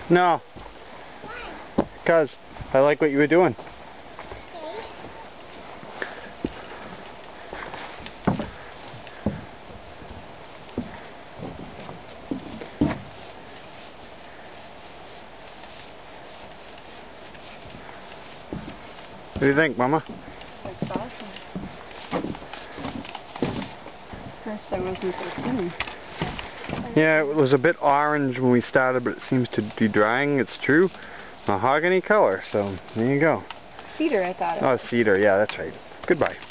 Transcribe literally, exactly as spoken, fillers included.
No. Because I like what you were doing. What do you think, Mama? That's awesome. First I wasn't so keen. Yeah, it was a bit orange when we started, but it seems to be drying. It's true. Mahogany color, so there you go. Cedar, I thought it Oh, was. cedar, yeah, that's right. Goodbye.